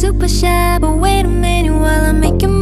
super shy, but wait a minute while I make you